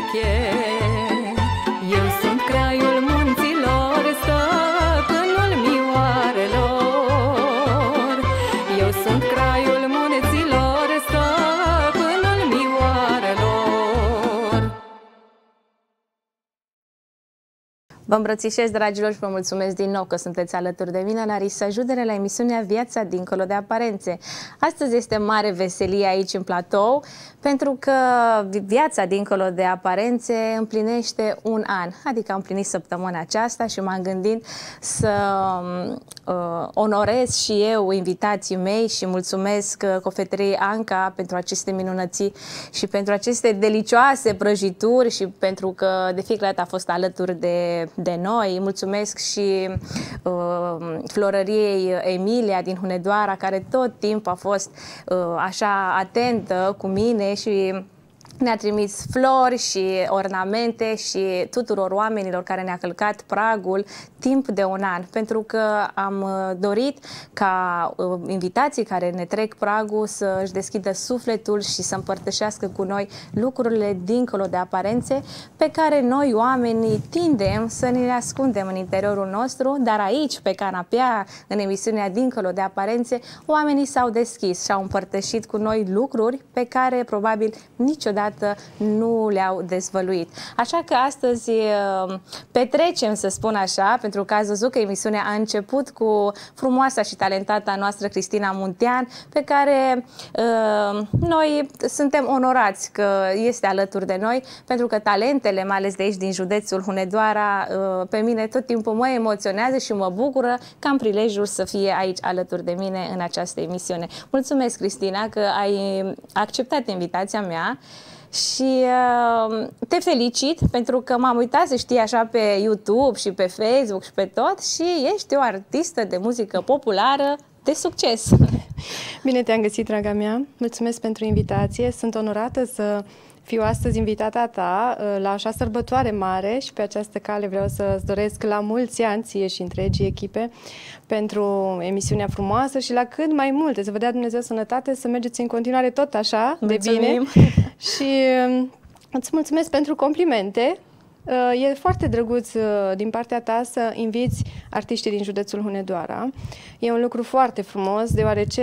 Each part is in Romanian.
pereche. Eu sunt craiul munților, stăpânul mioarelor. Eu sunt craiul munților, stăpânul mioarelor. Vă îmbrățișez, dragilor, și vă mulțumesc din nou că sunteți alături de mine la Risa Judere, la emisiunea Viața dincolo de aparențe. Astăzi este mare veselie aici în platou, pentru că Viața dincolo de aparențe împlinește un an, adică am împlinit săptămâna aceasta și m-am gândit să onorez și eu invitații mei și mulțumesc cofetăriei Anca pentru aceste minunății și pentru aceste delicioase prăjituri și pentru că de fiecare dată a fost alături de noi. Mulțumesc și florăriei Emilia din Hunedoara, care tot timpul a fost așa atentă cu mine și ne-a trimis flori și ornamente și tuturor oamenilor care ne-a călcat pragul timp de un an, pentru că am dorit ca invitații care ne trec pragul să își deschidă sufletul și să împărtășească cu noi lucrurile dincolo de aparențe pe care noi oamenii tindem să ne le ascundem în interiorul nostru, dar aici, pe canapea, în emisiunea Dincolo de Aparențe, oamenii s-au deschis și au împărtășit cu noi lucruri pe care probabil niciodată nu le-au dezvăluit. Așa că astăzi petrecem, să spun așa, pentru că ați văzut că emisiunea a început cu frumoasa și talentata noastră Cristina Muntean, pe care noi suntem onorați că este alături de noi, pentru că talentele, mai ales de aici din județul Hunedoara, pe mine tot timpul mă emoționează și mă bucură că am prilejul să fie aici alături de mine în această emisiune. Mulțumesc, Cristina, că ai acceptat invitația mea. Și te felicit pentru că m-am uitat, să știi, așa pe YouTube și pe Facebook și pe tot și ești o artistă de muzică populară de succes. Bine te-am găsit, draga mea. Mulțumesc pentru invitație. Sunt onorată să fiu astăzi invitata ta la așa sărbătoare mare și pe această cale vreau să-ți doresc la mulți ani, ție și întregii echipe, pentru emisiunea frumoasă și la cât mai multe, să vă dea Dumnezeu sănătate, să mergeți în continuare tot așa de bine. Și îți mulțumesc pentru complimente. E foarte drăguț din partea ta să inviți artiștii din județul Hunedoara. E un lucru foarte frumos, deoarece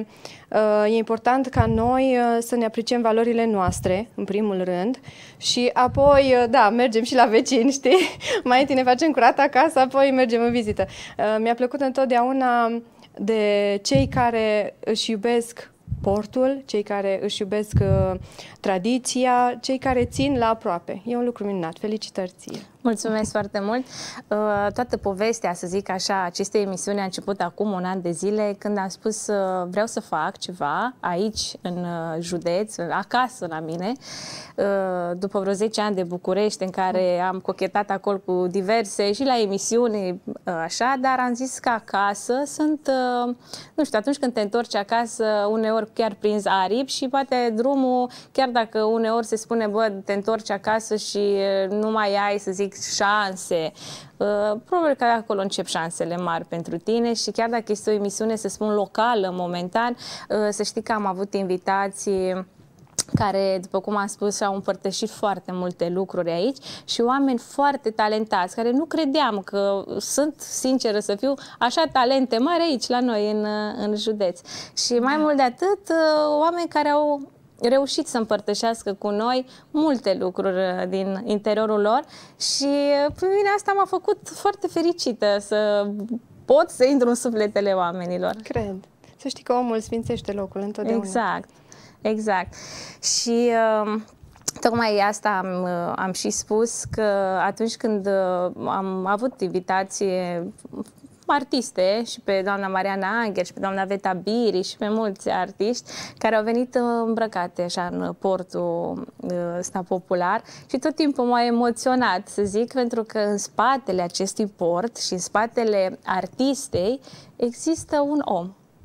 e important ca noi să ne apreciem valorile noastre, în primul rând, și apoi, da, mergem și la vecini, știi? Mai întâi ne facem curat acasă, apoi mergem în vizită. Mi-a plăcut întotdeauna de cei care își iubesc portul, cei care își iubesc tradiția, cei care țin la aproape. E un lucru minunat. Felicitări ție! Mulțumesc foarte mult! Toată povestea, să zic așa, acestei emisiuni a început acum un an de zile, când am spus vreau să fac ceva aici, în județ, acasă la mine, după vreo 10 ani de București, în care am cochetat acolo cu diverse și la emisiuni, așa, dar am zis că acasă sunt, nu știu, atunci când te întorci acasă, uneori chiar prinzi aripi și poate drumul, chiar dacă uneori se spune, bă, te întorci acasă și nu mai ai, să zic, șanse. Probabil că acolo încep șansele mari pentru tine și chiar dacă este o emisiune, să spun, locală, momentan, să știi că am avut invitații care, după cum am spus, au împărtășit foarte multe lucruri aici și oameni foarte talentați, care nu credeam că sunt, sinceră să fiu, așa talente mari aici la noi în județ. Și mai mult de atât, oameni care au reușit să împărtășească cu noi multe lucruri din interiorul lor și pe mine asta m-a făcut foarte fericită să pot să intru în sufletele oamenilor. Cred. Să știi că omul sfințește locul întotdeauna. Exact, exact. Și tocmai asta am și spus, că atunci când am avut invitație artiste și pe doamna Mariana Angel și pe doamna Veta Biri și pe mulți artiști care au venit îmbrăcate așa în portul ăsta popular și tot timpul m-a emoționat, să zic, pentru că în spatele acestui port și în spatele artistei există un om.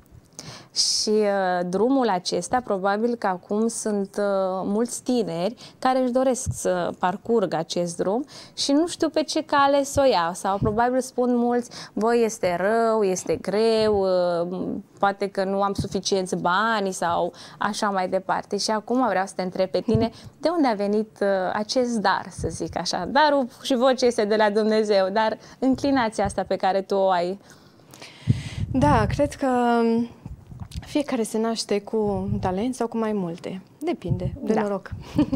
Și drumul acesta, probabil că acum sunt mulți tineri care își doresc să parcurgă acest drum și nu știu pe ce cale să o ia. Sau probabil spun mulți, voi este rău, este greu, poate că nu am suficienți bani sau așa mai departe. Și acum vreau să te întreb pe tine, de unde a venit acest dar, să zic așa? Darul și vocea este de la Dumnezeu, dar înclinația asta pe care tu o ai. Da, cred că fiecare se naște cu talent sau cu mai multe. Depinde, de noroc.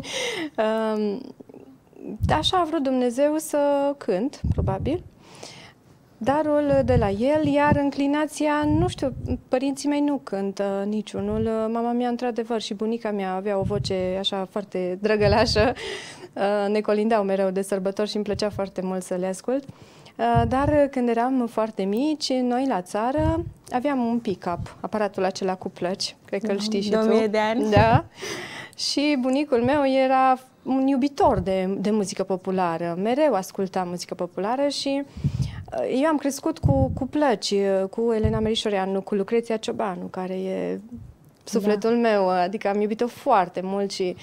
Așa a vrut Dumnezeu să cânt, probabil. Darul de la el, iar înclinația, nu știu, părinții mei nu cântă niciunul. Mama mea, într-adevăr, și bunica mea avea o voce așa foarte drăgălașă. Ne colindau mereu de sărbători și îmi plăcea foarte mult să le ascult. Dar când eram foarte mici, noi la țară aveam un pick-up, aparatul acela cu plăci, cred că îl știi și tu. 2000 de ani. Da. Și bunicul meu era un iubitor de muzică populară, mereu asculta muzică populară și eu am crescut cu plăci, cu Elena Merișoreanu, cu Lucreția Ciobanu, care e sufletul meu, adică am iubit-o foarte mult și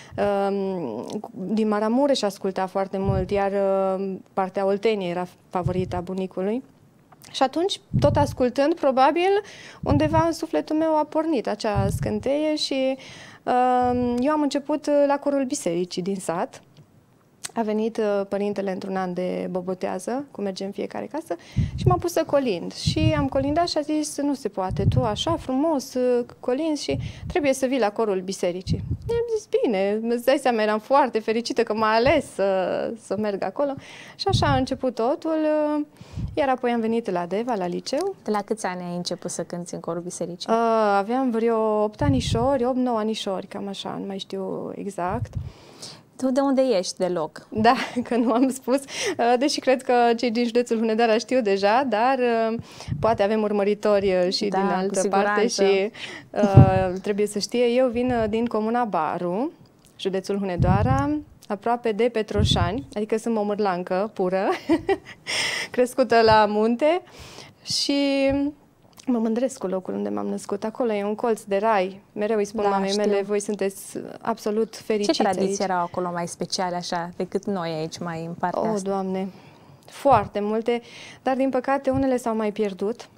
din Maramureș asculta foarte mult, iar partea Olteniei era favorita bunicului. Și atunci, tot ascultând, probabil, undeva în sufletul meu a pornit acea scânteie și eu am început la corul bisericii din sat. A venit părintele într-un an de bobotează, cum merge în fiecare casă, și m-a pus să colind. Și am colindat și a zis, nu se poate, tu așa frumos colinzi și trebuie să vii la corul bisericii. I-am zis, bine, îți dai seama, eram foarte fericită că m-a ales să merg acolo. Și așa a început totul, iar apoi am venit la Deva, la liceu. De la câți ani ai început să cânti în corul bisericii? Aveam vreo 8 anișori, 8-9 anișori, cam așa, nu mai știu exact. Tu de unde ești deloc? Da, că nu am spus, deși cred că cei din județul Hunedoara știu deja, dar poate avem urmăritori și din altă parte și trebuie să știe. Eu vin din comuna Baru, județul Hunedoara, aproape de Petroșani, adică sunt momârlancă pură, crescută la munte și mă mândresc cu locul unde m-am născut. Acolo e un colț de rai. Mereu îi spun mamei mele, voi sunteți absolut fericiți. Ce tradiții aici erau acolo mai speciale așa decât noi aici mai în partea asta? Doamne, foarte multe, dar din păcate unele s-au mai pierdut.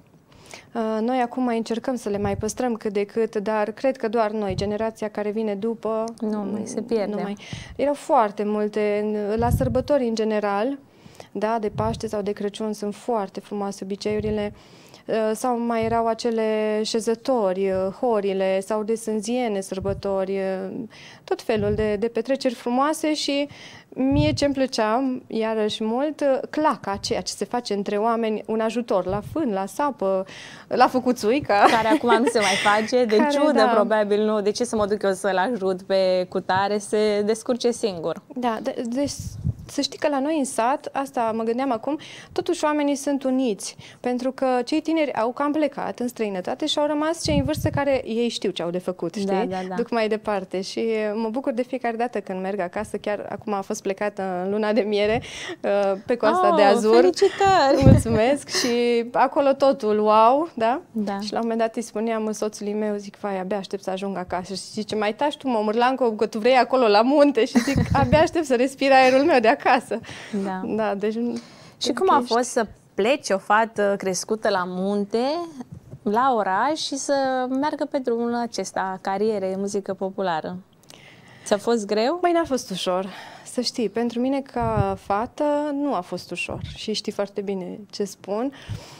Noi acum mai încercăm să le mai păstrăm cât de cât, dar cred că doar noi, generația care vine după, nu mai se pierde. Erau foarte multe, la sărbători în general, da, de Paște sau de Crăciun sunt foarte frumoase obiceiurile. Sau mai erau acele șezători, horile sau de sânziene sărbători, tot felul de petreceri frumoase și mie ce-mi plăcea, iarăși mult, claca, ceea ce se face între oameni, un ajutor la fân, la sapă, la făcuțuica. Care acum nu se mai face, de ciudă probabil, nu, de ce să mă duc eu să-l ajut pe cutare, se descurce singur. Da, deci să știi că la noi în sat, asta mă gândeam acum, totuși oamenii sunt uniți, pentru că cei tineri au cam plecat în străinătate și au rămas cei în vârstă care ei știu ce au de făcut, știi? Da. Duc mai departe și mă bucur de fiecare dată când merg acasă, chiar acum a fost plecată în luna de miere pe Coasta de Azur. Felicitări! Mulțumesc și acolo totul, wow, da? Da. Și la un moment dat îi spuneam soțului meu, zic, vai, abia aștept să ajung acasă și zice, mai taci tu, mă, Mârlanco, că tu vrei acolo la munte și zic, abia aștept să respir aerul meu de acasă. Da, deci... Și cum a fost să pleci o fată crescută la munte, la oraș și să meargă pe drumul acesta, cariere, muzică populară? Ți-a fost greu? Băi, n-a fost ușor. Să știi, pentru mine ca fată nu a fost ușor și știi foarte bine ce spun,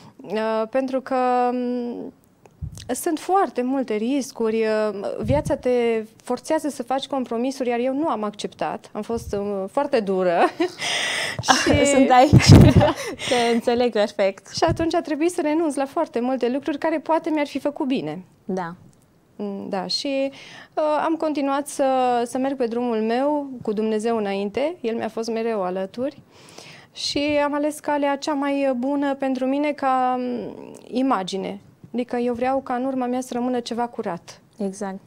pentru că sunt foarte multe riscuri, viața te forțează să faci compromisuri, iar eu nu am acceptat, am fost foarte dură. Și... Sunt aici, te înțeleg perfect. Și atunci a trebuit să renunț la foarte multe lucruri care poate mi-ar fi făcut bine. Da. Da, și am continuat să merg pe drumul meu cu Dumnezeu înainte, El mi-a fost mereu alături și am ales calea cea mai bună pentru mine ca imagine. Adică eu vreau ca în urma mea să rămână ceva curat. Exact.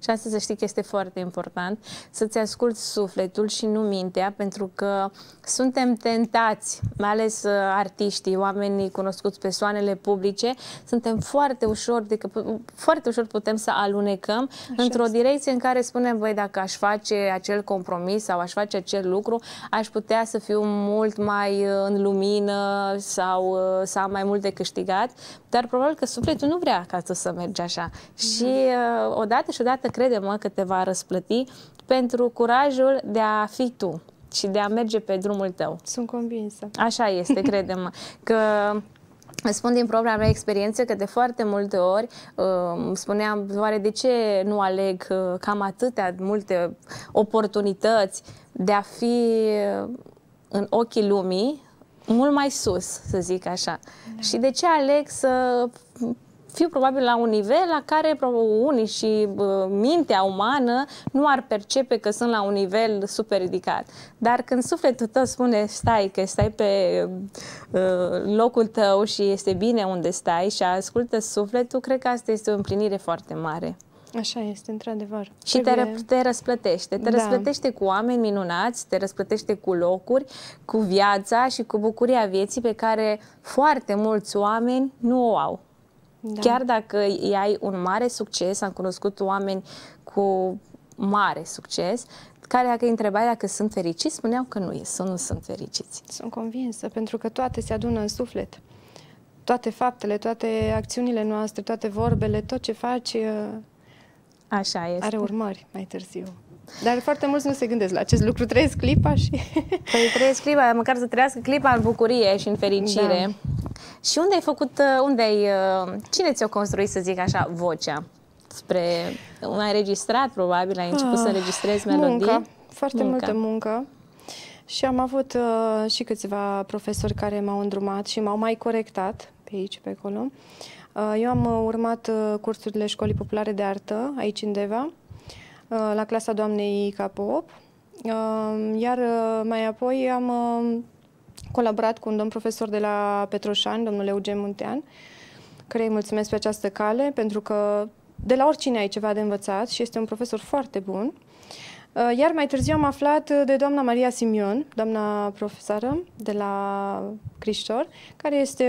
Și asta să știi că este foarte important, să-ți asculți sufletul și nu mintea, pentru că suntem tentați, mai ales artiștii, oamenii cunoscuți, persoanele publice, suntem foarte ușor putem să alunecăm într-o direcție în care spunem, băi, dacă aș face acel compromis sau aș face acel lucru, aș putea să fiu mult mai în lumină sau să am mai mult de câștigat, dar probabil că sufletul nu vrea ca tu să mergi așa. Și odată crede-mă că te va răsplăti pentru curajul de a fi tu și de a merge pe drumul tău. Sunt convinsă. Așa este, crede-mă, că spun din propria mea experiență că de foarte multe ori spuneam, oare de ce nu aleg cam atâtea multe oportunități de a fi în ochii lumii mult mai sus, să zic așa. Și de ce aleg să fiu probabil la un nivel la care unii și mintea umană nu ar percepe că sunt la un nivel super ridicat. Dar când sufletul tău spune că stai pe locul tău și este bine unde stai și ascultă sufletul, cred că asta este o împlinire foarte mare. Așa este, într-adevăr. Și te răsplătește. Te răsplătește cu oameni minunați, te răsplătește cu locuri, cu viața și cu bucuria vieții pe care foarte mulți oameni nu o au. Da. Chiar dacă ai un mare succes, am cunoscut oameni cu mare succes, care dacă îi întrebai dacă sunt fericiți, spuneau că nu sunt fericiți. Sunt convinsă, pentru că toate se adună în suflet. Toate faptele, toate acțiunile noastre, toate vorbele, tot ce faci așa este. Are urmări mai târziu. Dar foarte mulți nu se gândesc la acest lucru, trăiesc clipa și... Păi trăiesc clipa, măcar să trăiască clipa în bucurie și în fericire. Da. Și cine ți-a construit, să zic așa, vocea? Ai înregistrat, probabil, ai început să înregistrezi melodii? Foarte multă muncă. Și am avut și câțiva profesori care m-au îndrumat și m-au mai corectat pe aici, pe acolo. Eu am urmat cursurile Școlii Populare de Artă, aici în Deva, la clasa doamnei Capop, iar mai apoi am colaborat cu un domn profesor de la Petroșani, domnul Eugen Muntean, căreia îi mulțumesc pe această cale, pentru că de la oricine ai ceva de învățat și este un profesor foarte bun. Iar mai târziu am aflat de doamna Maria Simion, doamna profesoară de la Crișor, care este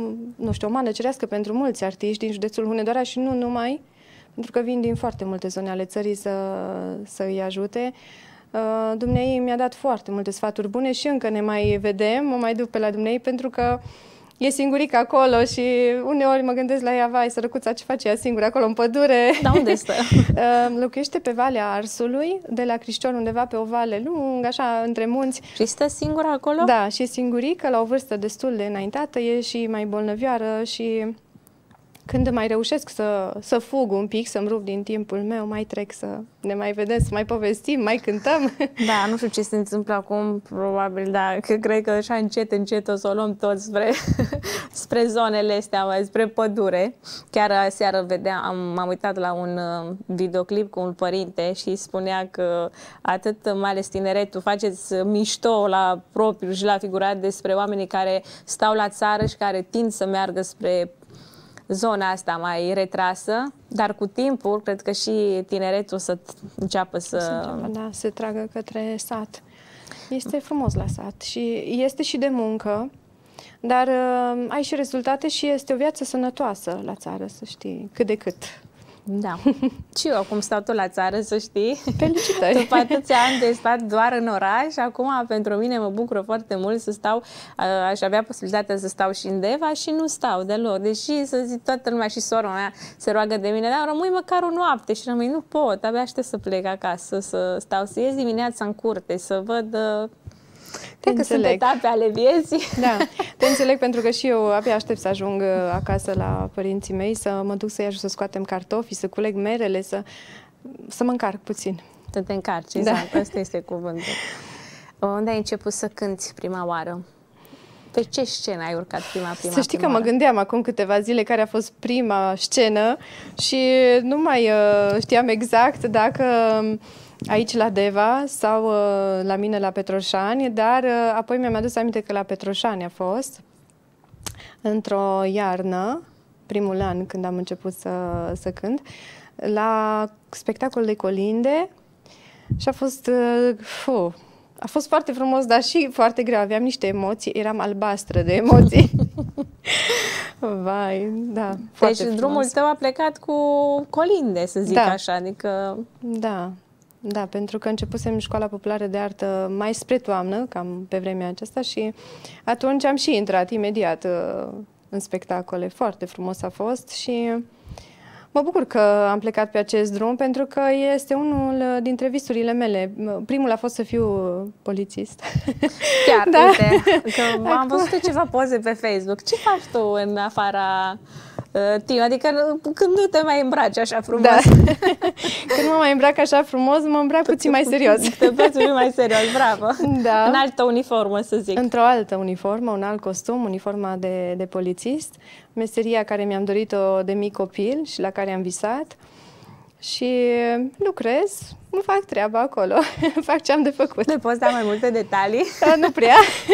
o mană cerească pentru mulți artiști din județul Hunedoara și nu numai, pentru că vin din foarte multe zone ale țării să îi ajute. Dumnezeu mi-a dat foarte multe sfaturi bune și încă ne mai vedem, mă mai duc pe la Dumnezeu pentru că e singurică acolo și uneori mă gândesc la ea, vai, sărăcuța, ce face ea singură acolo în pădure? Da, unde stă? Locuiește pe Valea Arsului, de la Crișor, undeva pe o vale lungă, așa, între munți. Și stă singură acolo? Da, și e singurică, la o vârstă destul de înaintată, e și mai bolnăvioară și când mai reușesc să fug un pic, să-mi rup din timpul meu, mai trec să ne mai vedem, să mai povestim, mai cântăm. Da, nu știu ce se întâmplă acum, probabil, da, că cred că așa încet o să o luăm toți spre zonele astea, spre pădure. Chiar aseară m-am uitat la un videoclip cu un părinte și spunea că atât, mai ales tineretul, faceți mișto la propriu și la figurat despre oamenii care stau la țară și care tind să meargă spre zona asta mai retrasă, dar cu timpul, cred că și tineretul să înceapă se tragă către sat. Este frumos la sat și este și de muncă, dar ai și rezultate și este o viață sănătoasă la țară, să știi, cât de cât. Da. Și eu acum stau tot la țară, să știi. Felicitări! După atâția ani de stat doar în oraș, acum pentru mine mă bucură foarte mult să stau, aș avea posibilitatea să stau și în Deva și nu stau deloc. Deși, să zic, toată lumea și sora mea se roagă de mine, dar rămâi măcar o noapte și rămâi, nu pot, abia aștept să plec acasă, să stau, să ies dimineața în curte, să văd... Cred că sunt etape ale vieții. Da, te înțeleg pentru că și eu abia aștept să ajung acasă la părinții mei, să mă duc să-i ajut să scoatem cartofi, să culeg merele, să mă încarc puțin. Să te încarci, exact. Da. Asta este cuvântul. Unde ai început să cânti prima oară? Pe ce scenă ai urcat prima Să știi că mă gândeam acum câteva zile care a fost prima scenă și nu mai știam exact dacă... aici la Deva sau la mine la Petroșani, dar apoi mi-am adus aminte că la Petroșani a fost într-o iarnă, primul an când am început să cânt. la spectacol de colinde și a fost foarte frumos, dar și foarte greu. Aveam niște emoții, eram albastră de emoții. Vai, da, foarte Deci frumos. drumul tău a plecat cu colinde, să zic Da. așa, adică... Da, da, pentru că începusem școala populară de artă mai spre toamnă, cam pe vremea aceasta, și atunci am și intrat imediat în spectacole. Foarte frumos a fost și mă bucur că am plecat pe acest drum, pentru că este unul dintre visurile mele. Primul a fost să fiu polițist. Chiar, Da. uite, că am văzut ceva poze pe Facebook. Ce faci tu în afara timp? Adică când nu te mai îmbraci așa frumos. Da. Când mă mai îmbrac așa frumos, mă îmbrac puțin mai serios. Te poți fi mai serios, bravo. Da. În altă uniformă, să zic. Într-o altă uniformă, un alt costum, uniforma de polițist, meseria care mi-am dorit-o de mic copil și la care am visat. Și lucrez, îmi fac treaba acolo, fac ce am de făcut. Ne poți da mai multe detalii? Nu prea.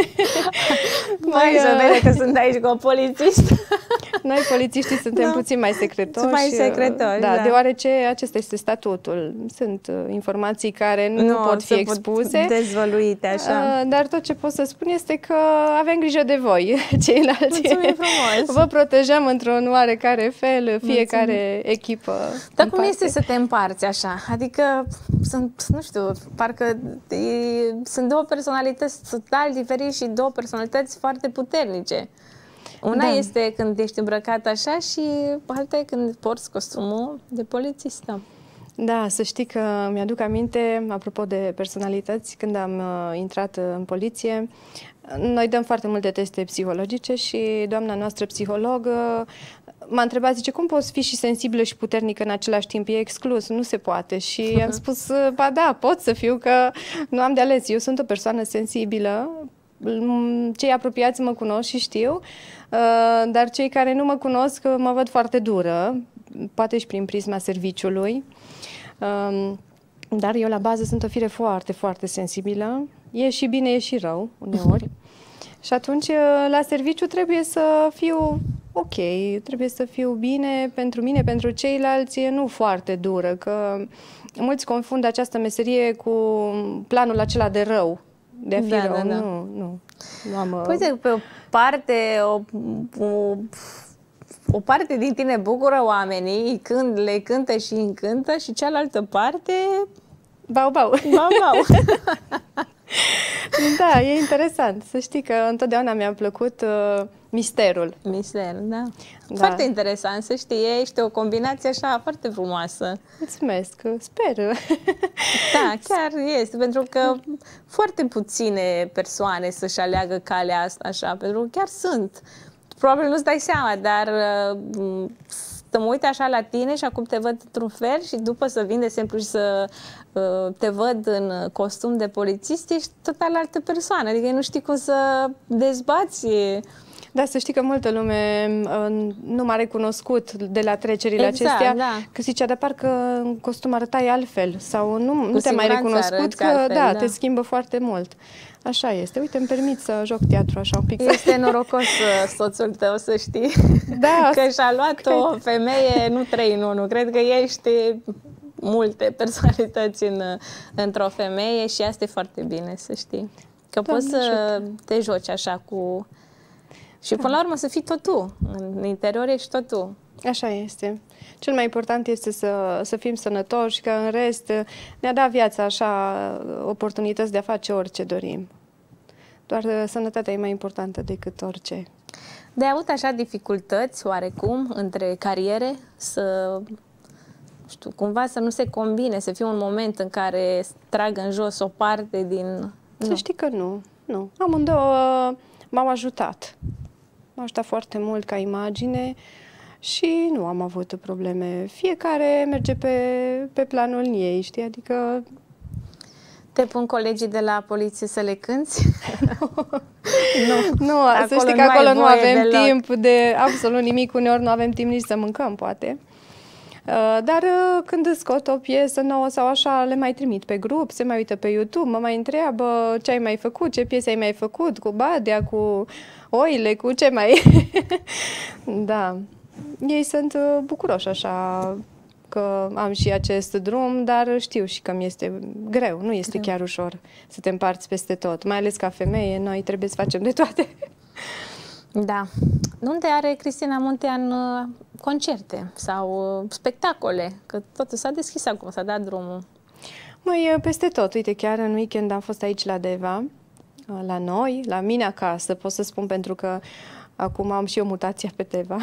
Mai să vede că sunt aici cu o polițist. Noi, polițiștii, suntem Da. puțin mai secretoși. Sunt mai secretoși, da. Deoarece acesta este statutul. Sunt informații care nu pot fi expuse. Dezvăluite, așa. Dar tot ce pot să spun este că avem grijă de voi, ceilalți. Mulțumim frumos! Vă protejăm într-un oarecare fel, fiecare echipă. Dar cum este să te împarți așa? Adică sunt, nu știu, parcă sunt două personalități total diferite și două personalități foarte puternice. Una este când ești îmbrăcat așa și alta e când porți costumul de polițistă. Da, să știi că mi-aduc aminte, apropo de personalități, când am intrat în poliție, noi dăm foarte multe teste psihologice și doamna noastră psiholog m-a întrebat, zice, cum poți fi și sensibilă și puternică în același timp? E exclus, nu se poate. Și am spus, ba da, pot să fiu, că nu am de ales. Eu sunt o persoană sensibilă, cei apropiați mă cunosc și știu, dar cei care nu mă cunosc mă văd foarte dură, poate și prin prisma serviciului. Dar eu la bază sunt o fire foarte, foarte sensibilă. E și bine, e și rău, uneori. Și atunci, la serviciu trebuie să fiu ok, trebuie să fiu bine pentru mine, pentru ceilalți, nu foarte dură, că mulți confundă această meserie cu planul acela de rău, de a fi rău. Da. Nu am... Uite, pe o parte, o parte din tine bucură oamenii când le cântă și încântă și cealaltă parte... Bau, bau. Bau, bau. Da, e interesant. Să știi că întotdeauna mi-a plăcut misterul. Mister, da. Foarte interesant, să știi, ești o combinație așa foarte frumoasă. Mulțumesc, sper. Da, chiar este, pentru că foarte puține persoane să-și aleagă calea asta așa, pentru că chiar sunt. Probabil nu-ți dai seama, dar să mă uit așa la tine și acum te văd într-un fel și după să vin, de exemplu, și să te văd în costum de polițist, ești total altă persoană, adică nu știi cum să dezbați. Da, să știi că multă lume nu m-a recunoscut de la trecerile acestea, că zicea, dar parcă în costum arătai altfel sau nu te-am mai recunoscut, că altfel, te schimbă foarte mult. Așa este. Uite, îmi permit să joc teatru așa un pic. Este norocos soțul tău, să știi, că și-a luat o femeie, nu 3 în 1. Cred că ești multe personalități într-o femeie și asta e foarte bine, să știi. Că poți să te joci așa cu... Și până la urmă să fii tot tu. În interior ești tot tu. Așa este. Cel mai important este să fim sănătoși, că în rest ne-a dat viața așa oportunități de a face orice dorim. Doar sănătatea e mai importantă decât orice. De avut așa dificultăți, oarecum, între cariere, cumva să nu se combine, să fie un moment în care trag în jos o parte din... Să știi că nu. Amândouă m-au ajutat. M-au ajutat foarte mult ca imagine și nu am avut probleme. Fiecare merge pe planul ei, știi? Adică... Te pun colegii de la poliție să le cânți? Nu, să știi că acolo nu avem timp de absolut nimic. Uneori nu avem timp nici să mâncăm, poate. Dar când scot o piesă nouă sau așa, le mai trimit pe grup, se mai uită pe YouTube, mă mai întreabă ce ai mai făcut, ce piese ai mai făcut, cu Badea, cu oile, cu ce mai... Da. Ei sunt bucuroși așa că am și acest drum, dar știu și că mi este greu, nu este chiar ușor să te împarți peste tot, mai ales ca femeie, noi trebuie să facem de toate. Da. Unde are Cristina Muntean concerte sau spectacole? Că totul s-a deschis acum, s-a dat drumul. Măi, peste tot. Uite, chiar în weekend am fost aici la Deva, la noi, la mine acasă, pot să spun, pentru că acum am și eu mutația pe Deva.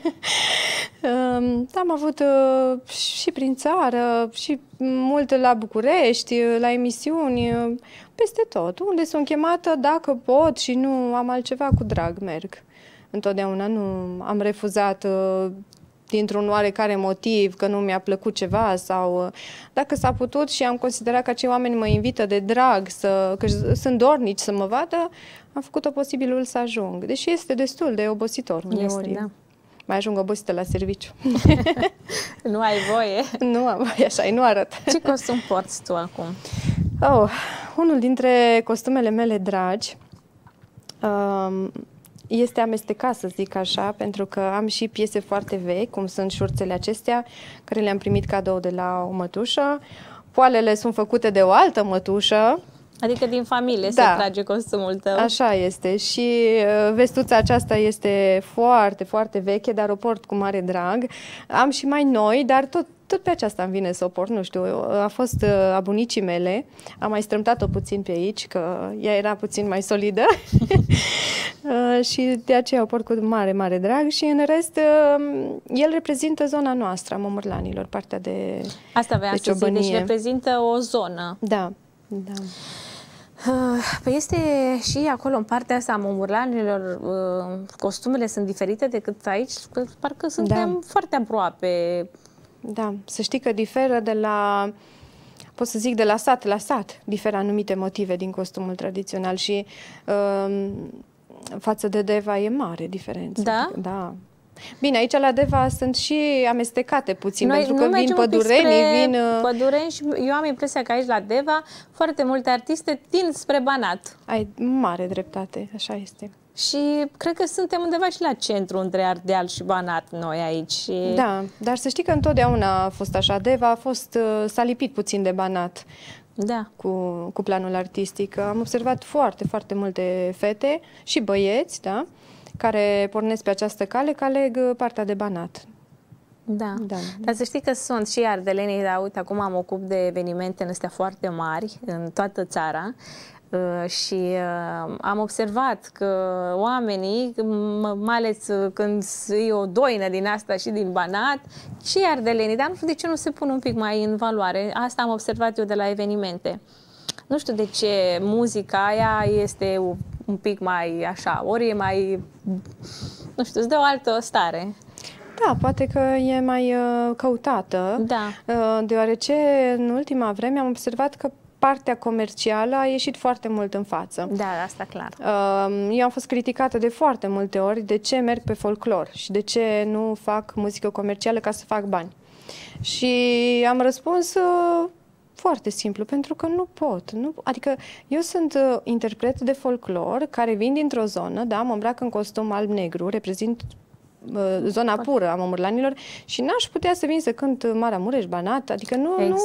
Am avut și prin țară, și mult la București, la emisiuni, peste tot. Unde sunt chemată, dacă pot și nu am altceva, cu drag merg. Întotdeauna nu am refuzat dintr-un oarecare motiv, că nu mi-a plăcut ceva sau dacă s-a putut și am considerat că acei oameni mă invită de drag, că sunt dornici să mă vadă, am făcut-o posibilul să ajung. Deși este destul de obositor uneori. Este, da. Mai ajung obosită la serviciu. Nu ai voie? Nu am voie, așa nu arăt. Ce costum porți tu acum? Unul dintre costumele mele dragi este amestecat, să zic așa, pentru că am și piese foarte vechi, cum sunt șurțele acestea, care le-am primit cadou de la o mătușă. Poalele sunt făcute de o altă mătușă. Adică din familie se trage costumul tău. Așa este. Și vestuța aceasta este foarte, foarte veche, dar o port cu mare drag. Am și mai noi, dar tot pe aceasta îmi vine să o port, nu știu, a fost a bunicii mele, am mai strâmtat-o puțin pe aici, că ea era puțin mai solidă și de aceea o port cu mare, mare drag și în rest el reprezintă zona noastră a Momârlanilor, partea de Asta voiam să zic, deci reprezintă o zonă. Da, da. Păi este și acolo, în partea asta a Momârlanilor, costumele sunt diferite decât aici, că parcă suntem foarte aproape. Da, să știi că diferă de la, pot să zic, de la sat la sat, diferă anumite motive din costumul tradițional și față de Deva e mare diferență. Da? Da. Bine, aici la Deva sunt și amestecate puțin, pentru că vin pădurenii, pădureni și eu am impresia că aici la Deva foarte multe artiste tind spre Banat. Ai mare dreptate, așa este. Și cred că suntem undeva și la centru între Ardeal și Banat noi aici. Da, dar să știi că întotdeauna a fost așa. Deva s-a lipit puțin de Banat. Da. Cu planul artistic. Am observat foarte, foarte multe fete și băieți, da, care pornesc pe această cale, că aleg partea de Banat. Da. Dar să știi că sunt și ardelenii, dar uite, acum am ocup de evenimente în astea foarte mari, în toată țara, și am observat că oamenii, mai ales când e o doină din asta și din Banat, și ardelenii, dar nu știu de ce nu se pun un pic mai în valoare. Asta am observat eu de la evenimente. Nu știu de ce muzica aia este un pic mai așa, ori e mai, nu știu, îți dă o altă stare. Da, poate că e mai căutată, deoarece în ultima vreme am observat că partea comercială a ieșit foarte mult în față. Da, asta clar. Eu am fost criticată de foarte multe ori de ce merg pe folclor și de ce nu fac muzică comercială ca să fac bani. Și am răspuns foarte simplu, pentru că nu pot. Adică eu sunt interpret de folclor care vin dintr-o zonă, da, mă îmbrac în costum alb-negru, reprezint zona pură a Momârlanilor și n-aș putea să vin să cânt Maramureș, Banat, adică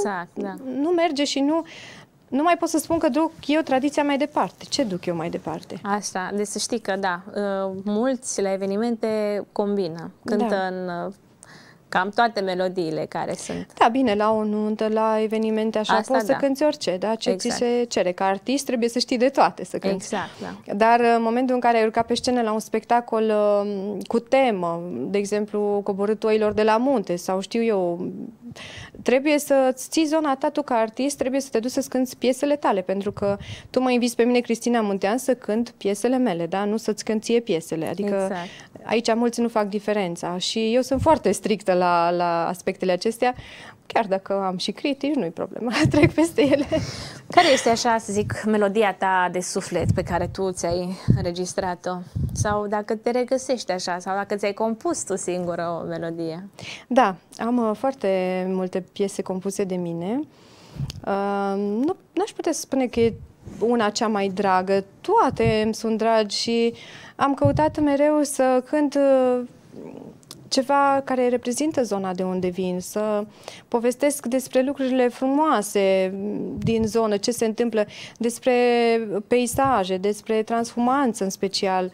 nu merge și nu mai pot să spun că duc eu tradiția mai departe. Ce duc eu mai departe? Asta, deci să știi că da, mulți la evenimente combină, cântă în cam toate melodiile care sunt. Da, bine, la o nuntă, la evenimente așa, poți să cânti orice, da? Ce ți se cere. Ca artist trebuie să știi de toate să cânti. Exact, da. Dar în momentul în care ai urcat pe scenă la un spectacol cu temă, de exemplu, Coborâtul oilor de la munte sau știu eu, trebuie să-ți ții zona ta, tu ca artist, trebuie să te duci să-ți cânti piesele tale, pentru că tu mă inviți pe mine, Cristina Muntean, să cânt piesele mele, da? Nu să-ți cânt ție piesele. Adică aici mulți nu fac diferența și eu sunt foarte strictă la aspectele acestea, chiar dacă am și critici, nu-i problemă, trec peste ele. Care este, așa să zic, melodia ta de suflet pe care tu ți-ai înregistrat-o? Sau dacă te regăsești așa, sau dacă ți-ai compus tu singură o melodie? Da, am foarte multe piese compuse de mine. N-aș putea spune că e una cea mai dragă. Toate îmi sunt dragi și am căutat mereu să cânt ceva care reprezintă zona de unde vin, să povestesc despre lucrurile frumoase din zonă, ce se întâmplă, despre peisaje, despre transhumanță în special.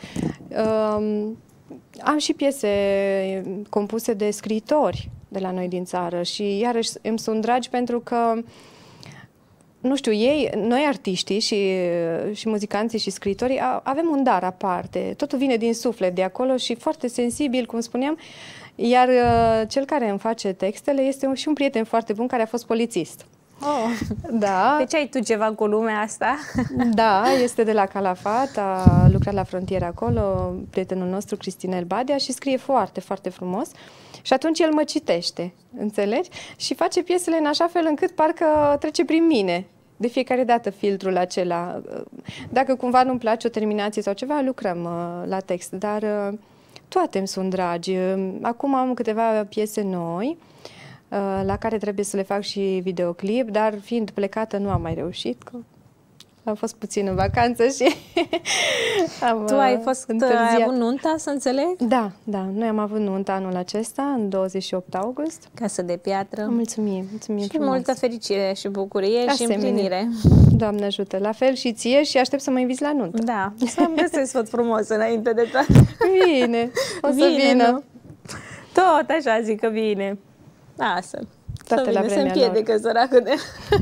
Am și piese compuse de scriitori de la noi din țară și iarăși îmi sunt dragi pentru că, nu știu, noi artiștii și muzicanții și scriitorii avem un dar aparte. Totul vine din suflet de acolo și foarte sensibil, cum spuneam, iar cel care îmi face textele este și un prieten foarte bun care a fost polițist. Oh. Da. Deci ai tu ceva cu lumea asta? Da, este de la Calafat, a lucrat la frontieră acolo, prietenul nostru, Cristinel Badea, și scrie foarte, foarte frumos. Și atunci el mă citește, înțelegi? Și face piesele în așa fel încât parcă trece prin mine. De fiecare dată filtrul acela. Dacă cumva nu-mi place o terminație sau ceva, lucrăm la text, dar toate îmi sunt dragi. Acum am câteva piese noi, la care trebuie să le fac și videoclip, dar fiind plecată nu am mai reușit. Am fost puțin în vacanță și am Tu ai avut nunta, să înțeleg? Da, da. Noi am avut nunta anul acesta, în 28 august. Casă de piatră. Mulțumim, mulțumim și frumos. Multă fericire și bucurie și împlinire. Doamne ajută, la fel și ție și aștept să mă inviți la nuntă. Da, să-mi găsesc tot frumos înainte de toate. Bine, o să vină. Nu? Tot așa zic că vine. Lasă. Toate la vremea lor. Se împiedică săracul de...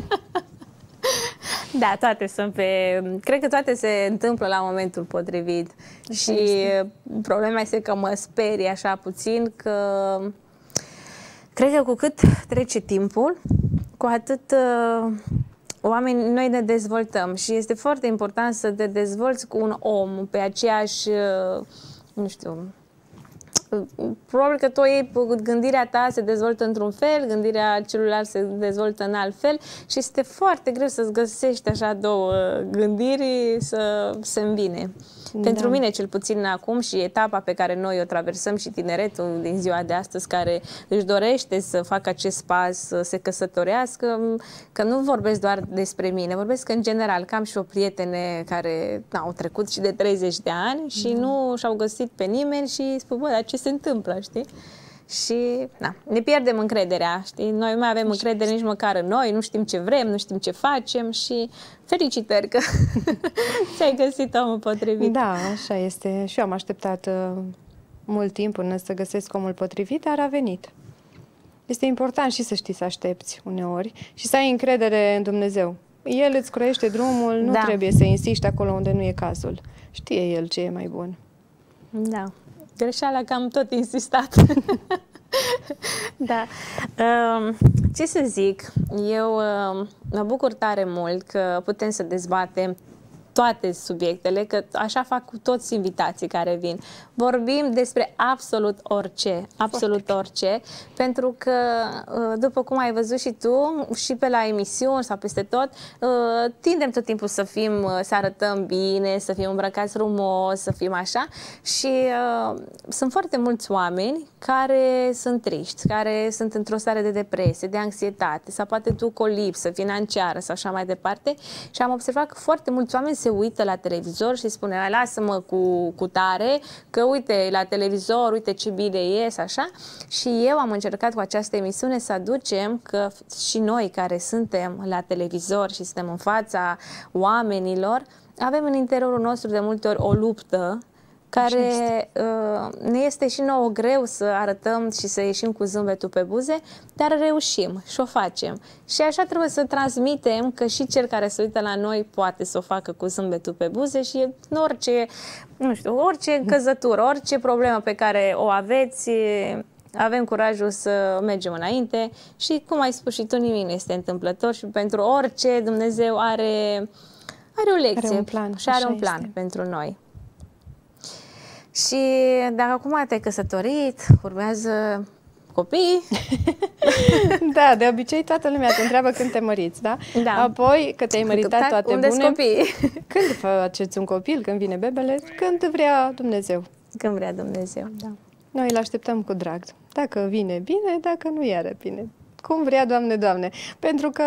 Da, toate sunt pe... Cred că toate se întâmplă la momentul potrivit. Și problema este că mă sperie așa puțin că... Cred că cu cât trece timpul, cu atât noi ne dezvoltăm. Și este foarte important să te dezvolți cu un om pe aceeași, nu știu... Probabil că tu gândirea ta se dezvoltă într-un fel, gândirea celuilalt se dezvoltă în alt fel și este foarte greu să-ți găsești așa două gândiri să se îmbine. Pentru mine, cel puțin acum, și etapa pe care noi o traversăm și tineretul din ziua de astăzi care își dorește să facă acest pas, să se căsătorească, că nu vorbesc doar despre mine, vorbesc în general, că am și o prietene care au trecut și de 30 de ani și nu și-au găsit pe nimeni și spun, bă, dar ce se întâmplă, știi? Și ne pierdem încrederea, știi? Noi nu mai avem încredere nici măcar în noi, nu știm ce vrem, nu știm ce facem și felicitări că ți-ai găsit omul potrivit. Da, așa este. Și eu am așteptat mult timp până să găsesc omul potrivit, dar a venit. Este important și să știi să aștepți uneori și să ai încredere în Dumnezeu. El îți croiește drumul, nu trebuie să insiști acolo unde nu e cazul. Știe El ce e mai bun. Da. Greșeala că am tot insistat. Da. Ce să zic, eu mă bucur tare mult că putem să dezbatem toate subiectele, că așa fac cu toți invitații care vin. Vorbim despre absolut orice, absolut orice, pentru că, după cum ai văzut și tu, și pe la emisiuni sau peste tot, tindem tot timpul să arătăm bine, să fim îmbrăcați frumos, să fim așa și sunt foarte mulți oameni care sunt triști, care sunt într-o stare de depresie, de anxietate, sau poate duc o lipsă financiară sau așa mai departe și am observat că foarte mulți oameni se uită la televizor și spune, lasă-mă cu tare, că uite la televizor, uite ce bine ies, așa. Și eu am încercat cu această emisiune să aducem că și noi care suntem la televizor și suntem în fața oamenilor, avem în interiorul nostru de multe ori o luptă care ne este și nouă greu să arătăm și să ieșim cu zâmbetul pe buze, dar reușim și o facem. Și așa trebuie să transmitem că și cel care se uită la noi poate să o facă cu zâmbetul pe buze și în orice, nu știu, orice încăzătură, orice problemă pe care o aveți, avem curajul să mergem înainte și, cum ai spus și tu, nimic nu este întâmplător și pentru orice Dumnezeu are o lecție, are un plan, și are un plan pentru noi. Și dacă acum te-ai căsătorit, urmează copii. Da, de obicei toată lumea te întreabă când te măriți, da? Da. Apoi, că te-ai măritat, toate unde-s bune. copiii? Când faceți un copil, când vine bebele, când vrea Dumnezeu. Când vrea Dumnezeu, da. Noi îl așteptăm cu drag. Dacă vine, bine, dacă nu, iară bine. Cum vrea, Doamne, Doamne. Pentru că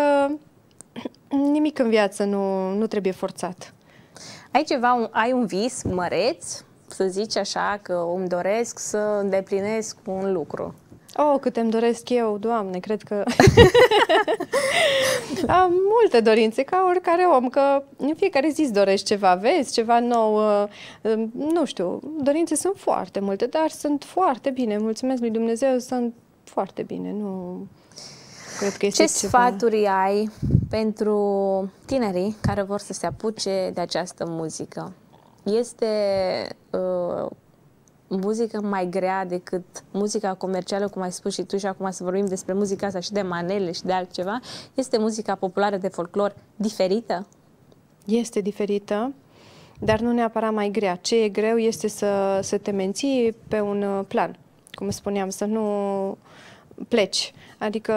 nimic în viață nu trebuie forțat. Ai un vis măreț să zici așa, că îmi doresc să îndeplinesc un lucru? Oh, cât îmi doresc eu, Doamne, cred că am multe dorințe, ca oricare om, că în fiecare zi îți dorești ceva, vezi, ceva nou, nu știu, dorințe sunt foarte multe, dar sunt foarte bine, mulțumesc lui Dumnezeu, sunt foarte bine, nu cred că este Ce ceva. sfaturi ai pentru tinerii care vor să se apuce de această muzică? Este muzică mai grea decât muzica comercială, cum ai spus și tu, și acum să vorbim despre muzica asta și de manele și de altceva? Este muzica populară de folclor diferită? Este diferită, dar nu neapărat mai grea. Ce e greu este să te menții pe un plan, cum spuneam, să nu pleci. Adică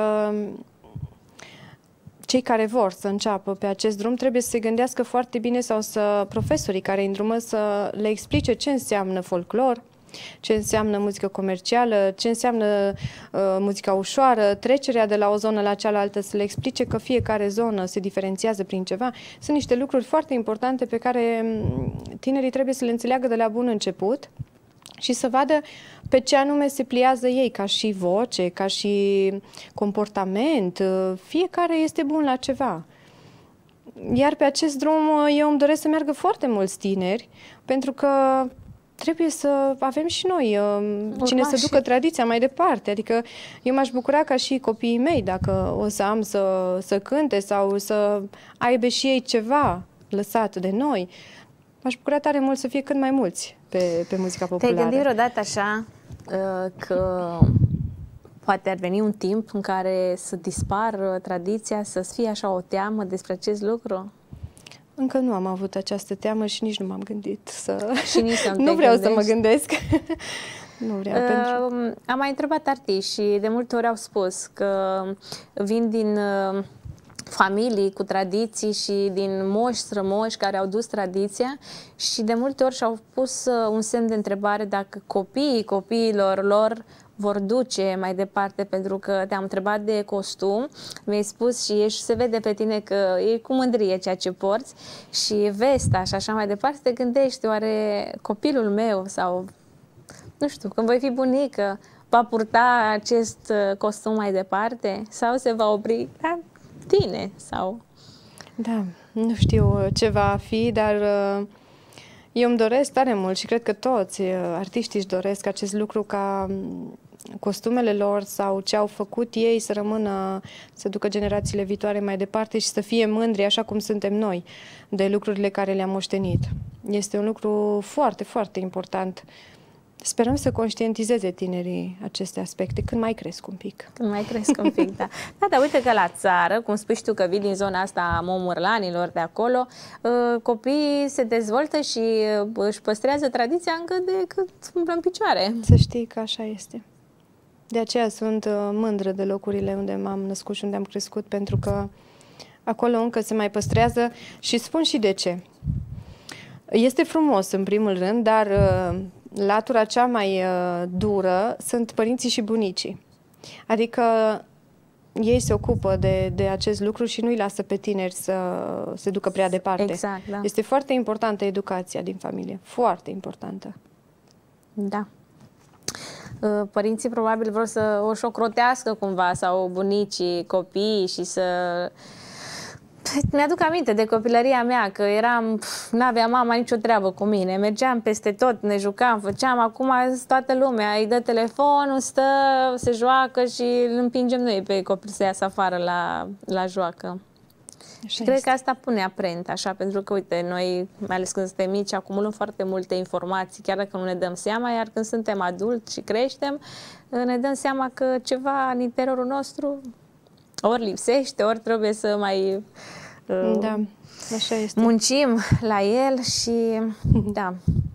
cei care vor să înceapă pe acest drum trebuie să se gândească foarte bine, sau profesorii care îi îndrumă să le explice ce înseamnă folclor, ce înseamnă muzică comercială, ce înseamnă muzica ușoară, trecerea de la o zonă la cealaltă, să le explice că fiecare zonă se diferențiază prin ceva. Sunt niște lucruri foarte importante pe care tinerii trebuie să le înțeleagă de la bun început și să vadă pe ce anume se pliază ei, ca și voce, ca și comportament. Fiecare este bun la ceva. Iar pe acest drum eu îmi doresc să meargă foarte mulți tineri, pentru că trebuie să avem și noi cine să ducă tradiția mai departe. Adică eu m-aș bucura ca și copiii mei, dacă o să am să cânte sau să aibă și ei ceva lăsat de noi. M-aș bucura tare mult să fie cât mai mulți pe muzica populară. Te-ai gândit vreodată așa că poate ar veni un timp în care să dispară tradiția, să fie așa o teamă despre acest lucru? Încă nu am avut această teamă și nici nu m-am gândit să... Și nici nu vreau să mă gândesc. Nu vreau, Am mai întrebat artiști și de multe ori au spus că vin din familii cu tradiții și din moși strămoși care au dus tradiția și de multe ori și-au pus un semn de întrebare dacă copiilor lor vor duce mai departe, pentru că te-am întrebat de costum, mi-ai spus și se vede pe tine că e cu mândrie ceea ce porți și vesta și așa mai departe, te gândești, oare copilul meu sau, nu știu, când voi fi bunică, va purta acest costum mai departe sau se va opri la tine? Sau... Da, nu știu ce va fi, dar eu îmi doresc tare mult și cred că toți artiștii își doresc acest lucru, ca costumele lor sau ce au făcut ei să rămână, să ducă generațiile viitoare mai departe și să fie mândri, așa cum suntem noi, de lucrurile care le-am moștenit. Este un lucru foarte, foarte important. Sperăm să conștientizeze tinerii aceste aspecte când mai cresc un pic. Când mai cresc un pic, da. Da, dar uite că la țară, cum spui tu că vii din zona asta a momurlanilor de acolo, copiii se dezvoltă și își păstrează tradiția încă de cât umblă în picioare. Să știi că așa este. De aceea sunt mândră de locurile unde m-am născut și unde am crescut, pentru că acolo încă se mai păstrează și spun și de ce. Este frumos în primul rând, dar latura cea mai dură sunt părinții și bunicii. Adică ei se ocupă de acest lucru și nu-i lasă pe tineri să se ducă prea departe. Exact, da. Este foarte importantă educația din familie. Foarte importantă. Da. Părinții probabil vor să o șocrotească cumva, sau bunicii, copiii, și să... Mi-aduc aminte de copilăria mea, că n-avea mama nicio treabă cu mine, mergeam peste tot, ne jucam, făceam, acum toată lumea îi dă telefonul, stă, se joacă și îl împingem noi pe copil să iasă afară la joacă. Și cred că asta pune amprenta, așa, pentru că, uite, noi, mai ales când suntem mici, acumulăm foarte multe informații, chiar dacă nu ne dăm seama, iar când suntem adulți și creștem, ne dăm seama că ceva în interiorul nostru ori lipsește, ori trebuie să mai da, așa este. Muncim la el și da.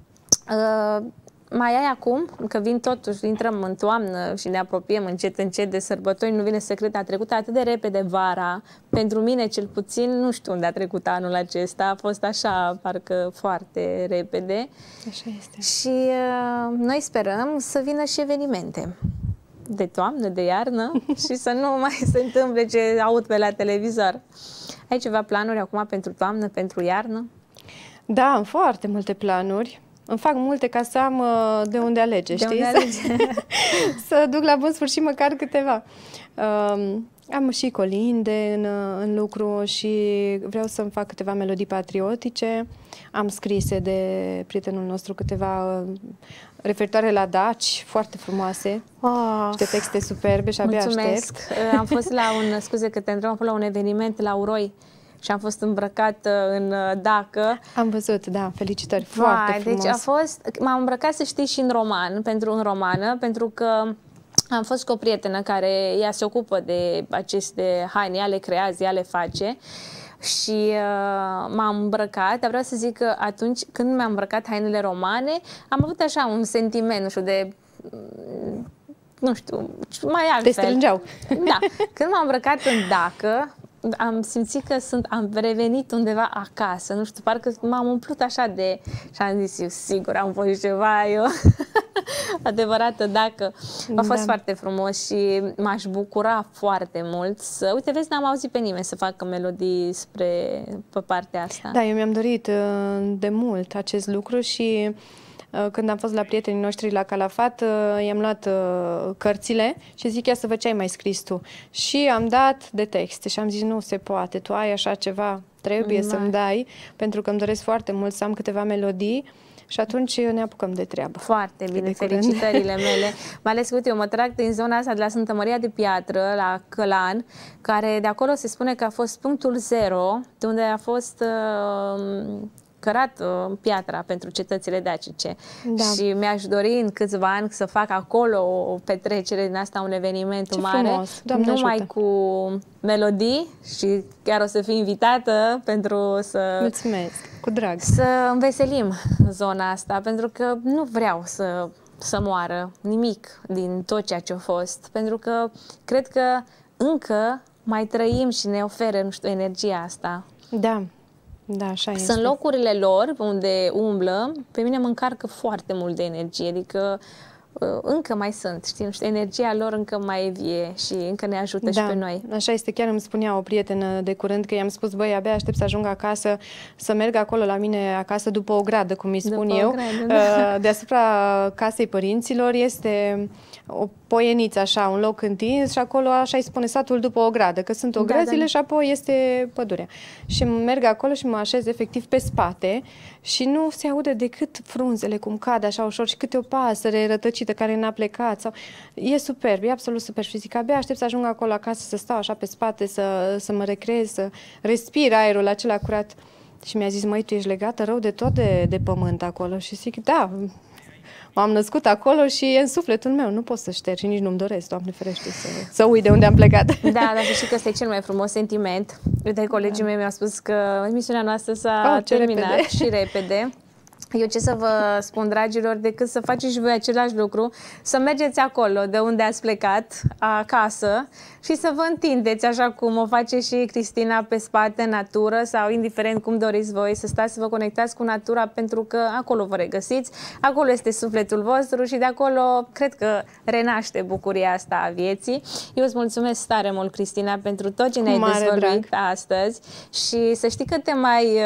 Mai ai acum, că vin totuși, intrăm în toamnă și ne apropiem încet de sărbători, nu vine să cred, a trecut atât de repede vara, pentru mine cel puțin, nu știu unde a trecut anul acesta, a fost așa, parcă foarte repede. Așa este. Și noi sperăm să vină și evenimente de toamnă, de iarnă și să nu mai se întâmple ce aud pe la televizor. Ai ceva planuri acum pentru toamnă, pentru iarnă? Da, am foarte multe planuri. îmi fac multe ca să am de unde alege, știi? Unde alege. Să duc la bun sfârșit măcar câteva. Am și colinde în lucru și vreau să-mi fac câteva melodii patriotice. Am scrise de prietenul nostru câteva referitoare la daci, foarte frumoase, și de texte superbe și abia mulțumesc. aștept. Am fost la scuze că te întreb, am fost la un eveniment la Uroi și am fost îmbrăcată în dacă. Am văzut, da, felicitări, foarte frumos. Deci m-am îmbrăcat, să știi, și în romană, pentru că am fost cu o prietenă care ea se ocupă de aceste haine, ea le creează, ea le face și m-am îmbrăcat, dar vreau să zic că atunci când mi-am îmbrăcat hainele romane, am avut așa un sentiment, nu știu, mai altfel. Te strângeau. Da, când m-am îmbrăcat în dacă, am simțit că am revenit undeva acasă, nu știu, parcă m-am umplut așa și am zis, eu sigur am fost ceva, eu adevărată dacă. A fost foarte frumos și m-aș bucura foarte mult să, uite, vezi, n-am auzit pe nimeni să facă melodii pe partea asta. Da, eu mi-am dorit de mult acest lucru și când am fost la prietenii noștri la Calafat, i-am luat cărțile și zic, ia să văd ce ai mai scris tu. Și am dat de texte și am zis, nu se poate, tu ai așa ceva, trebuie să-mi dai, pentru că îmi doresc foarte mult să am câteva melodii și atunci ne apucăm de treabă. Foarte bine, felicitările mele. Mai ales că, uite, eu mă trag din zona asta de la Sfântă Maria de Piatră, la Călan, care de acolo se spune că a fost punctul zero, de unde a fost cărat piatra pentru cetățile dacice. Da. Și mi-aș dori în câțiva ani să fac acolo o petrecere din asta, un eveniment ce mare, frumos. numai ajută. cu melodii și chiar o să fiu invitată pentru să... Mulțumesc, cu drag. Să înveselim zona asta, pentru că nu vreau să moară nimic din tot ceea ce a fost, pentru că cred că încă mai trăim și ne oferă, nu știu, energia asta. Da. Da, așa este. Sunt locurile lor unde umblă, pe mine mă încarcă foarte mult de energie, adică încă mai sunt, știi, energia lor încă mai e vie și încă ne ajută și pe noi. Așa este, chiar îmi spunea o prietenă de curând că i-am spus, băi, abia aștept să ajung acasă, să merg acolo la mine acasă după o gradă, cum îi spun eu. Deasupra casei părinților este o poieniță, așa, un loc întins și acolo așa îi spune satul după o gradă, că sunt ogrăzile și apoi este pădurea. Și merg acolo și mă așez efectiv pe spate și nu se aude decât frunzele cum cad așa ușor și câte o pasăre rătăcită care n-a plecat. Sau... E superb, e absolut superb și zic, abia aștept să ajung acolo acasă, să stau așa pe spate, să mă recreez, să respir aerul acela curat. Și mi-a zis, măi, tu ești legată rău de tot de pământ acolo. Și zic, da, m-am născut acolo și e în sufletul meu, nu pot să șterg și nici nu-mi doresc, Doamne ferește, să uit de unde am plecat. Da, dar să știi că ăsta e cel mai frumos sentiment. Uite, colegii mei mi-au spus că emisiunea noastră s-a terminat și repede. Eu ce să vă spun, dragilor, decât să faceți și voi același lucru, să mergeți acolo de unde ați plecat, acasă, și să vă întindeți așa cum o face și Cristina pe spate, în natură, sau indiferent cum doriți voi, să stați să vă conectați cu natura, pentru că acolo vă regăsiți, acolo este sufletul vostru și de acolo cred că renaște bucuria asta a vieții. Eu îți mulțumesc tare mult, Cristina, pentru tot ce ne-ai dezvăluit astăzi și să știi că te mai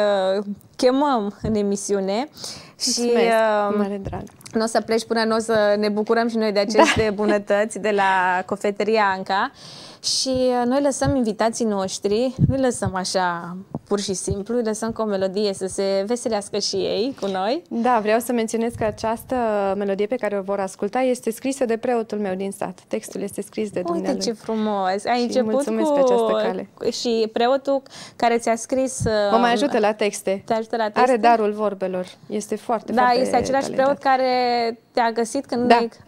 chemăm în emisiune. Mulțumesc, și mare drag. Nu o să pleci până nu o să ne bucurăm și noi de aceste bunătăți de la Cofetăria Anca. Și noi lăsăm invitații noștri, nu îi lăsăm așa pur și simplu, îi lăsăm cu o melodie să se veselească și ei cu noi. Da, vreau să menționez că această melodie pe care o vor asculta este scrisă de preotul meu din sat. Textul este scris de dumnealui. Uite ce frumos! Ai început pe această cale. Și preotul care ți-a scris... Mă mai ajută la texte. Te ajută la texte? Are darul vorbelor. Este foarte, foarte este același talentat. preot care te-a găsit când...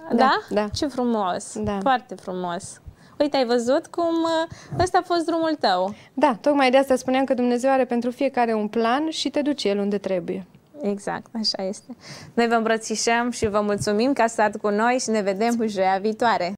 Da? Ce frumos! Da. Foarte frumos! Uite, ai văzut cum ăsta a fost drumul tău. Da, tocmai de asta spuneam că Dumnezeu are pentru fiecare un plan și te duce El unde trebuie. Exact, așa este. Noi vă îmbrățișăm și vă mulțumim că ați stat cu noi și ne vedem joia viitoare.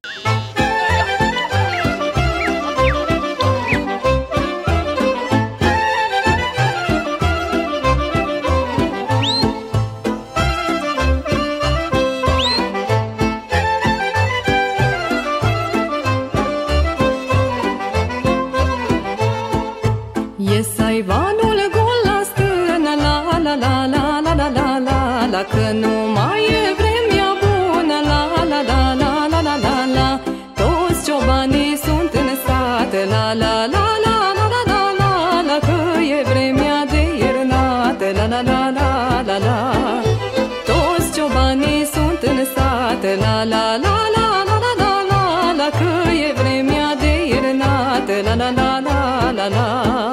Ies aivanul gol la stână, la la la la la la la la la, că nu mai e vremea bună, la la la la la la la la. Toți ciobanii sunt în sat, la la la la la la la la la, că e vremea de iernat, la la la la la la. Toți ciobanii sunt în sat, la la la la la la la la la, că e vremea de iernat, la la la la la la.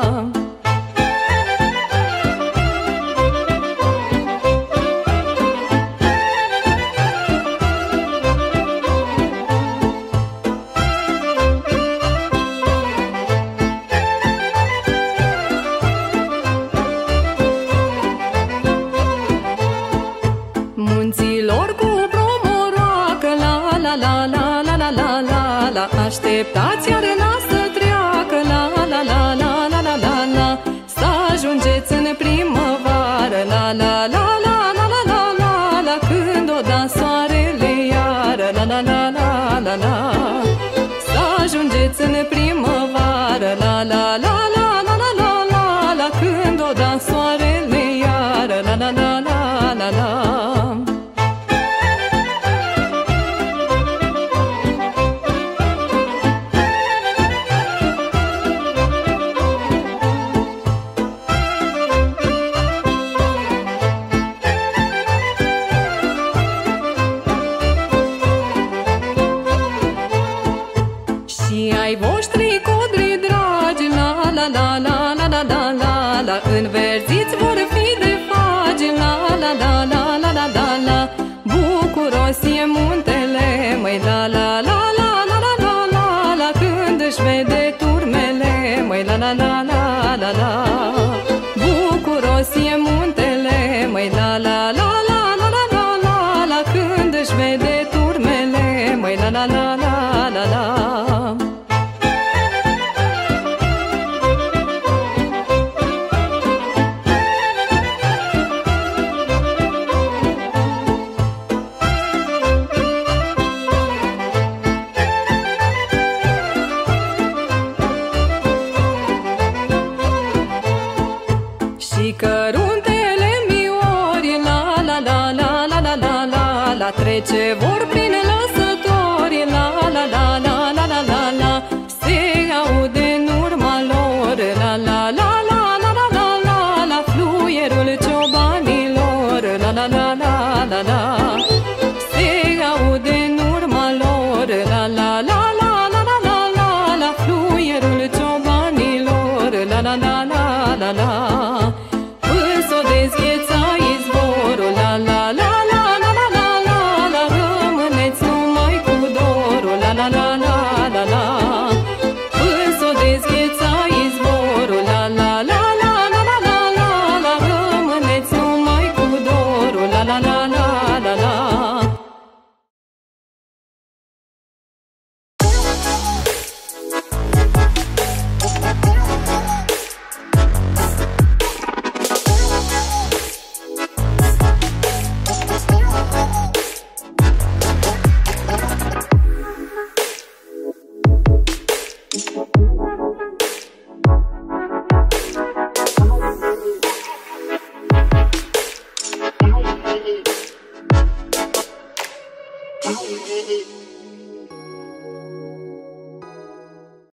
Munților cu bromoroacă, la la la la la la la la la, așteptați iarna să treacă, la la la la la la la la, să ajungeți în primăvară, la la la la la la la la la, când o da soarele iară, la la la la la la, să ajungeți în primăvară, la la la la la la la la la, când o da soarele iară, la la la la la la. Și ai voștri codri dragi, la la la la la la la la la, înverziți vor fi de fagi, la la la la la la la la, bucuros e muntele, măi, la la la la la la la la la, când își vede turmele, măi, la la la la la la, bucuros e muntele, măi, la la la la la la la la la, când își vede turmele, măi, la la la la la la. Și căruntele miori, la la la la la la la la la, trece vor prin lăsători, la la la la la la la la, se aude în urma lor, la la la la la la la la la, fluierul ciobanilor, la la la la la la, se aude în urma lor, la la la la la la la la la, fluierul ciobanilor, la la la la la la. S-o dezgheța izvorul, la la la la la la la la la, rămâneți numai cu dorul, la la la la la la. S-o dezgheța izvorul, la la la la la la la la la, rămâneți numai cu dorul, la la la la la la. Hey.